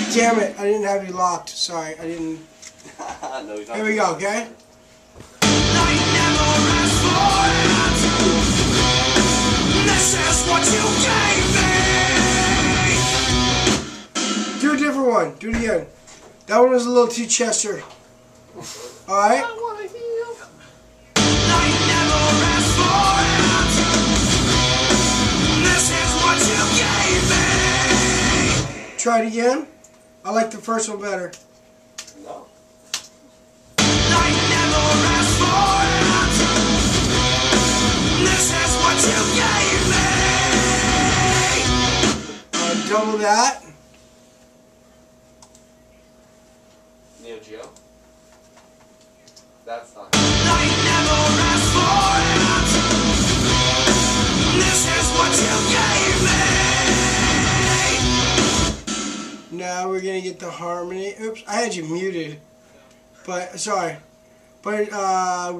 Damn it, I didn't have you locked. Sorry, I didn't. No, he's not. Here we go, okay? This is what you gave me. Do a different one. Do it again. That one was a little too Chester. Alright? I wanna heal. I never asked for it. This is what you gave me. Try it again. I like the first one better. No. I never asked for it. This is what you gave me. Double that. Neo Geo? That's not. I never asked for it. This is what you gave me. Now we're gonna get the harmony. Oops, I had you muted. But sorry. But